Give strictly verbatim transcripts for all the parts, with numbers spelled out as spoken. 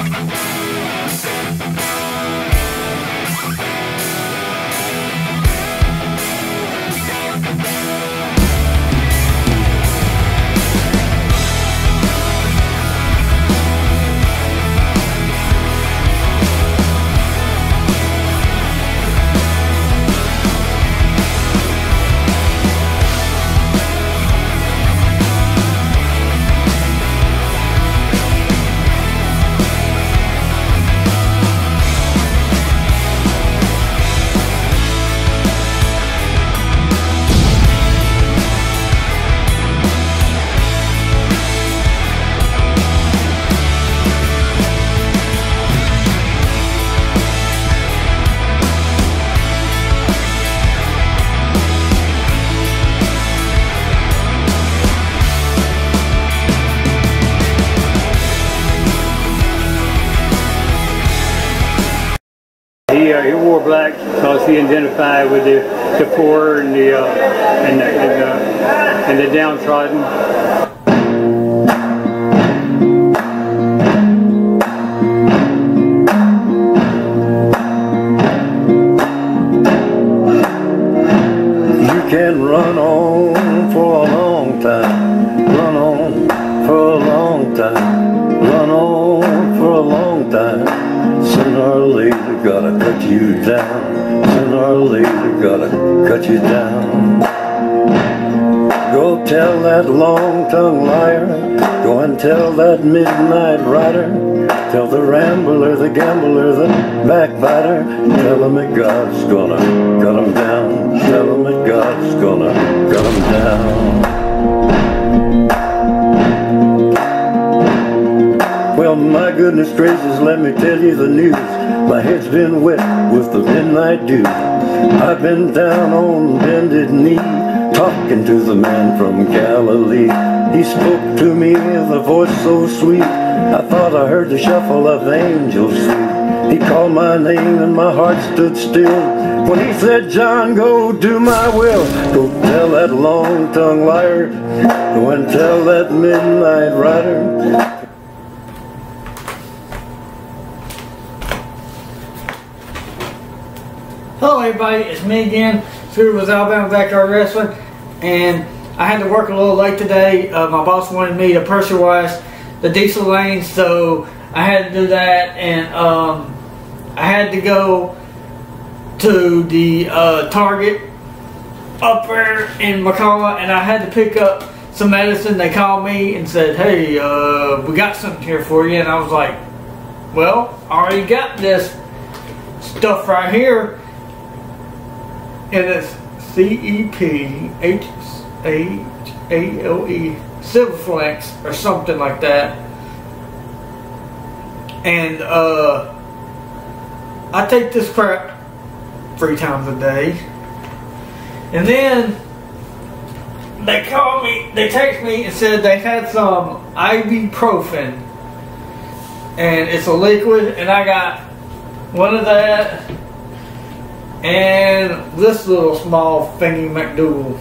He, uh, he wore black because he identified with the, the poor and the, uh, and the, and the, and the downtrodden. You can run on for a long time, run on for a long time, run on for a long time. Sooner or later gotta cut you down, sooner or later gotta cut you down. Go tell that long-tongued liar, go and tell that midnight rider, tell the rambler, the gambler, the backbiter, tell him that God's gonna cut him down, tell him that God's gonna cut him down. Well, my goodness gracious, let me tell you the news. My head's been wet with the midnight dew. I've been down on bended knee, talking to the man from Galilee. He spoke to me with a voice so sweet, I thought I heard the shuffle of angels sweet. He called my name and my heart stood still when he said, John, go do my will. Go tell that long-tongued liar, go and tell that midnight rider. Hello everybody, it's me again, Scooter with Alabama Backyard Wrestling, and I had to work a little late today. Uh, my boss wanted me to pressure wash the diesel lanes, so I had to do that, and um, I had to go to the uh, Target up there in McCalla, and I had to pick up some medicine. They called me and said, hey, uh, we got something here for you, and I was like, well, I already got this stuff right here. And it's C E P H A L E, Silverflex or something like that. And uh, I take this crap three times a day. And then they called me, they text me and said they had some ibuprofen. And it's a liquid, and I got one of that. And this little small thingy McDougal.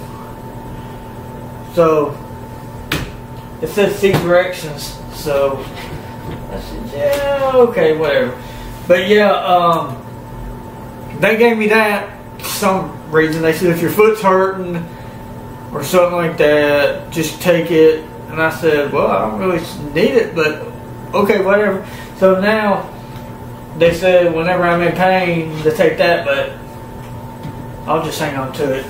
So it says see directions. So I said, yeah, okay, whatever. But yeah, um, they gave me that for some reason. They said if your foot's hurting or something like that, just take it. And I said, well, I don't really need it, but okay, whatever. So now they said whenever I'm in pain to take that, but I'll just hang on to it.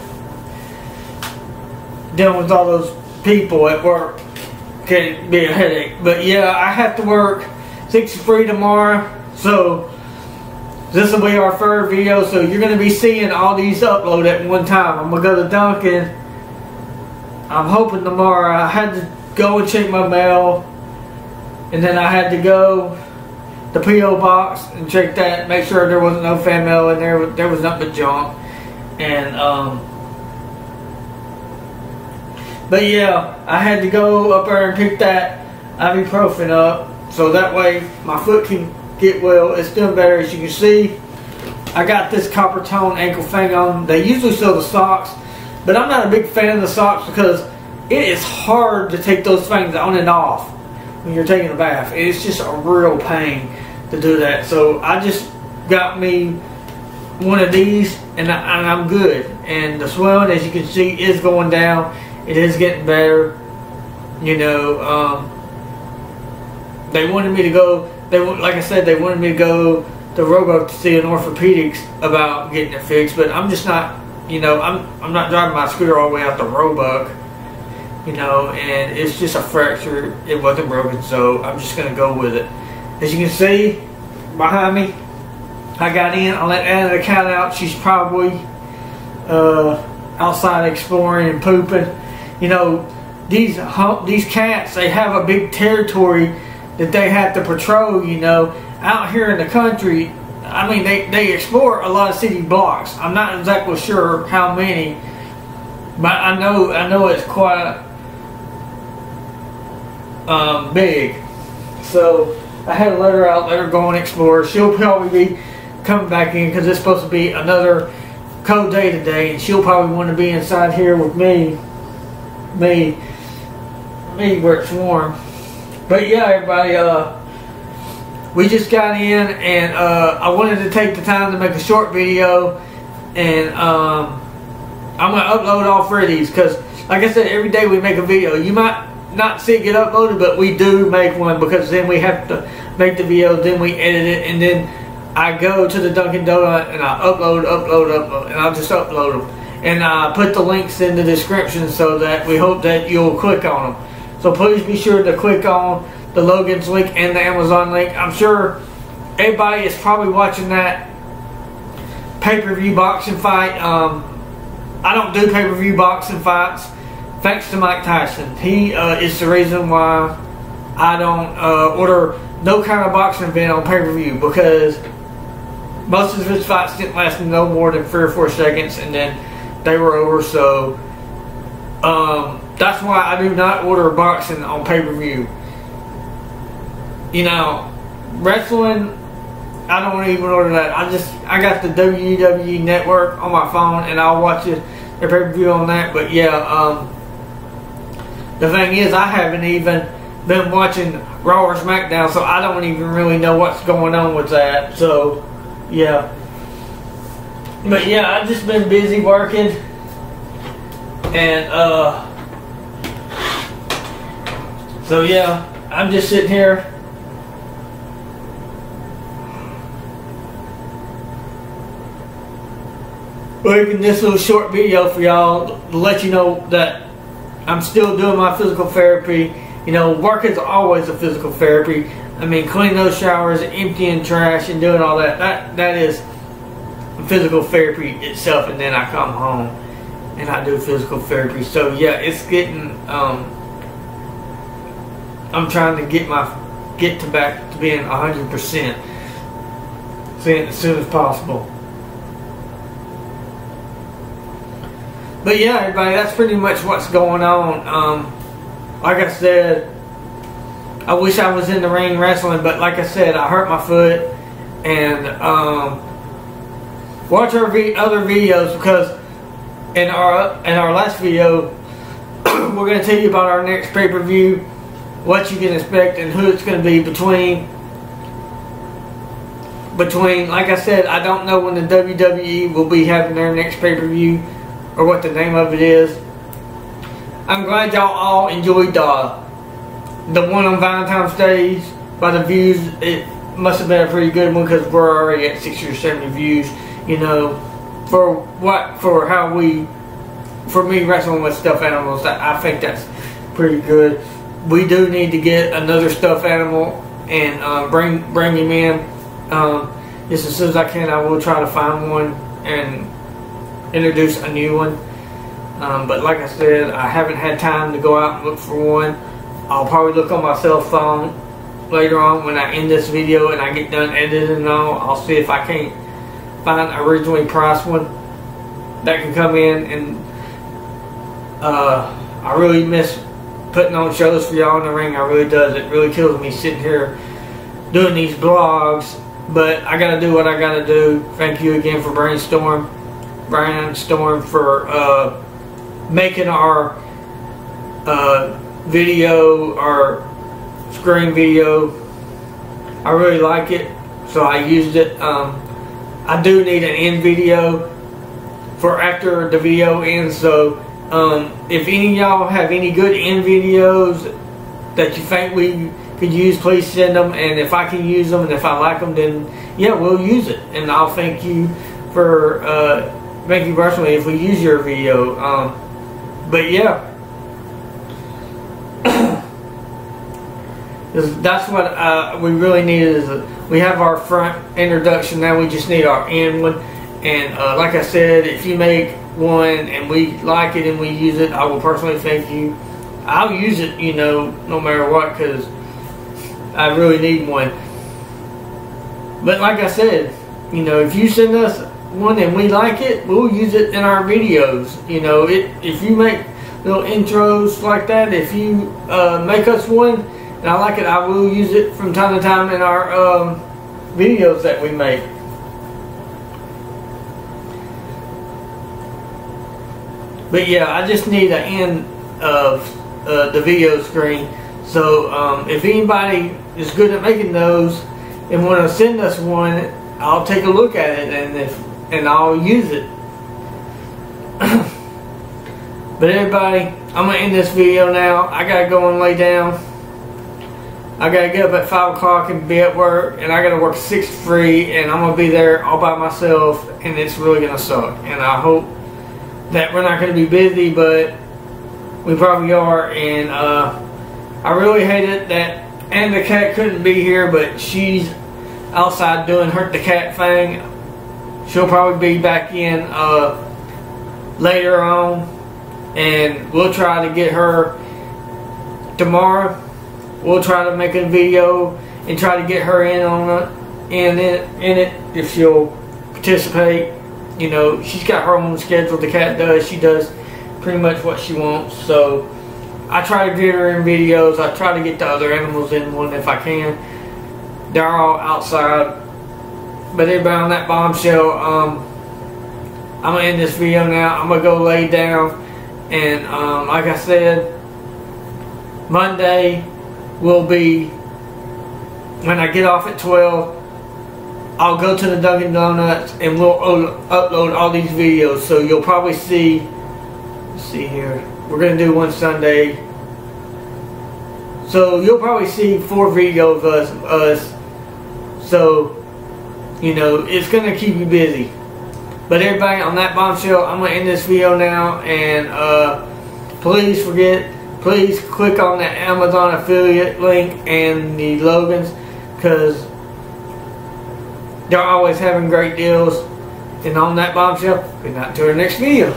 Dealing with all those people at work can be a headache. But yeah, I have to work six to three tomorrow. So this will be our third video. So you're going to be seeing all these upload at one time. I'm going to go to Dunkin'. I'm hoping tomorrow. I had to go and check my mail. And then I had to go to the P O box and check that. Make sure there wasn't no fan mail in there. There was nothing but junk. And um but yeah, I had to go up there and pick that ibuprofen up so that way my foot can get well. It's doing better. As you can see, I got this copper tone ankle thing on. They usually sell the socks, but I'm not a big fan of the socks because it is hard to take those things on and off. when you're taking a bath. It's just a real pain to do that. So I just got me one of these, and, I, and I'm good. And the swelling, as you can see, is going down. It is getting better. You know, um, they wanted me to go. They like I said, they wanted me to go to Roebuck to see an orthopedics about getting it fixed. But I'm just not. You know, I'm I'm not driving my scooter all the way out to Roebuck. You know, and it's just a fracture. It wasn't broken, so I'm just gonna go with it. As you can see behind me, I got in. I let Anna the cat out. She's probably uh, outside exploring and pooping. You know, these these cats, they have a big territory that they have to patrol. You know, out here in the country, I mean, they they explore a lot of city blocks. I'm not exactly sure how many, but I know I know it's quite um, big. So I had to let her out, let her go and explore. She'll probably be coming back in because it's supposed to be another cold day today, and she'll probably want to be inside here with me, me, me where it's warm. But yeah, everybody, uh, we just got in, and uh, I wanted to take the time to make a short video, and um, I'm gonna upload all three of these because, like I said, every day we make a video. You might not see it get uploaded, but we do make one because then we have to make the video, then we edit it, and then I go to the Dunkin' Donut and I upload, upload, upload, and I'll just upload them. And I put the links in the description so that we hope that you'll click on them. So please be sure to click on the Logan's link and the Amazon link. I'm sure everybody is probably watching that pay-per-view boxing fight. Um, I don't do pay-per-view boxing fights, thanks to Mike Tyson. He uh, is the reason why I don't uh, order no kind of boxing event on pay-per-view, because most of his fights didn't last no more than three or four seconds, and then they were over. So um, that's why I do not order boxing on pay-per-view. You know, wrestling, I don't even order that. I just I got the W W E Network on my phone, and I'll watch it the pay-per-view on that. But yeah, um, the thing is, I haven't even been watching Raw or SmackDown, so I don't even really know what's going on with that. So yeah, but yeah, I've just been busy working, and uh, so yeah, I'm just sitting here. Making this little short video for y'all to let you know that I'm still doing my physical therapy. You know, work is always a physical therapy. I mean, cleaning those showers, emptying trash, and doing all that, that that is physical therapy itself. And then I come home and I do physical therapy. So yeah, it's getting, um, I'm trying to get my, get to back to being one hundred percent as soon as possible. But yeah, everybody, that's pretty much what's going on. Um, like I said, I wish I was in the ring wrestling, but like I said, I hurt my foot. And um, watch our vi other videos, because in our in our last video, we're going to tell you about our next pay-per-view, what you can expect, and who it's going to be between. Between, like I said, I don't know when the W W E will be having their next pay-per-view, or what the name of it is. I'm glad y'all all enjoyed the, the one on Valentine's Day. By the views, it must have been a pretty good one, because we're already at sixty or seventy views. You know, for what, for how we, for me wrestling with stuffed animals, I think that's pretty good. We do need to get another stuffed animal and uh, bring bring him in. Um, just as soon as I can, I will try to find one and introduce a new one. Um, but like I said, I haven't had time to go out and look for one. I'll probably look on my cell phone later on when I end this video and I get done editing and all. I'll see if I can't find an originally priced one that can come in. And uh, I really miss putting on shows for y'all in the ring. I really does. It really kills me sitting here doing these vlogs. But I gotta do what I gotta do. Thank you again for Brainstorm. Brainstorm for uh, making our uh, video, our screen video. I really like it, so I used it. Um, I do need an end video for after the video ends, so um, if any of y'all have any good end videos that you think we could use, please send them, and if I can use them and if I like them, then yeah, we'll use it, and I'll thank you for uh, thank you personally if we use your video. Um, but yeah, that's what uh, we really need. Is a, we have our front introduction, now we just need our end one. And uh, like I said, if you make one and we like it and we use it, I will personally thank you. I'll use it, you know, no matter what, because I really need one. But like I said, you know, if you send us one and we like it, we'll use it in our videos. You know, it if you make little intros like that, if you uh, make us one and I like it, I will use it from time to time in our um, videos that we make. But yeah, I just need an end of uh, the video screen. So um, if anybody is good at making those and want to send us one, I'll take a look at it and if and I'll use it. But everybody, I'm gonna end this video now. I gotta go and lay down. I gotta get up at five o'clock and be at work, and I gotta work six to three, and I'm gonna be there all by myself, and it's really gonna suck. And I hope that we're not gonna be busy, but we probably are. And uh, I really hate it that and the cat couldn't be here, but she's outside doing her the cat thing. She'll probably be back in uh, later on, and we'll try to get her tomorrow. We'll try to make a video and try to get her in on it, in it, in it if she'll participate. You know, she's got her own schedule. The cat does. She does pretty much what she wants. So I try to get her in videos. I try to get the other animals in one if I can. They're all outside. But everybody on that bombshell, um, I'm going to end this video now. I'm going to go lay down. And um, like I said, Monday will be, when I get off at twelve, I'll go to the Dunkin' Donuts and we'll upload all these videos. So you'll probably see, let's see here, we're going to do one Sunday. So you'll probably see four videos of us. us. So, you know, it's going to keep you busy. But everybody, on that bombshell, I'm going to end this video now. And uh, please forget, please click on the Amazon affiliate link and the Logan's, because they're always having great deals. And on that bombshell, good night to our next video.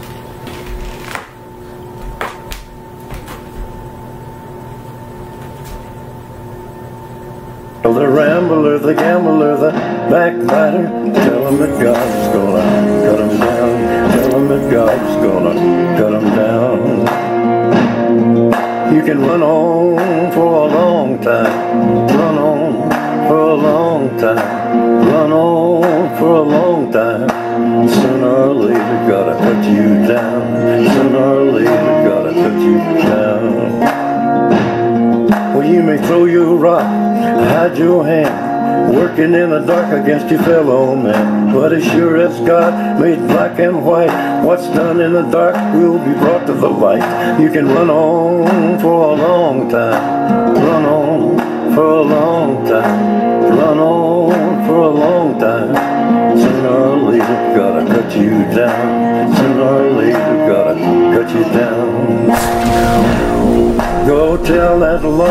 The rambler, the gambler, the backbiter, tell him that God's gonna cut him down. Tell him that God's gonna cut him down. You can run on for a long time, run on for a long time, run on for a long time. Sooner or later, gotta cut you down. Sooner or later, gotta cut you down. Well, you may throw your rock, hide your hand, working in the dark against your fellow man. But as sure as God made black and white, what's done in the dark will be brought to the light. You can run on for a long time, run on for a long time, run on for a long time. Sooner or later, gotta cut you down. Sooner or later, gotta cut you down. Go tell that love